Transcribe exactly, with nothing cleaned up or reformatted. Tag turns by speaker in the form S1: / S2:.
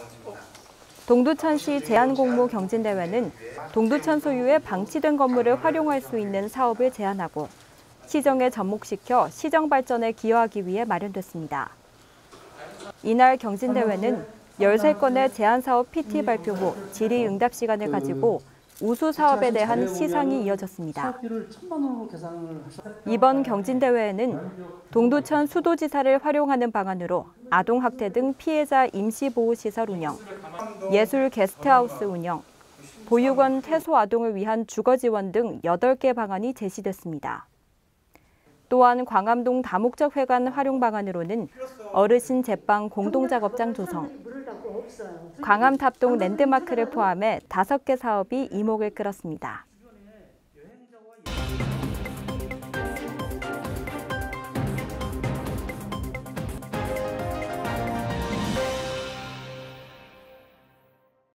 S1: 동두천시 제안공모 경진대회는 동두천 소유의 방치된 건물을 활용할 수 있는 사업을 제안하고 시정에 접목시켜 시정 발전에 기여하기 위해 마련됐습니다. 이날 경진대회는 열세 건의 제안사업 피티 발표 후 질의응답 시간을 가지고 우수 사업에 대한 시상이 이어졌습니다. 이번 경진대회에는 동두천 수도지사를 활용하는 방안으로 아동학대 등 피해자 임시보호시설 운영, 예술 게스트하우스 운영, 보육원 퇴소 아동을 위한 주거지원 등 여덟 개 방안이 제시됐습니다. 또한 광암동 다목적 회관 활용 방안으로는 어르신 제빵 공동작업장 조성, 광암탑동 랜드마크를 포함해 다섯 개 사업이 이목을 끌었습니다.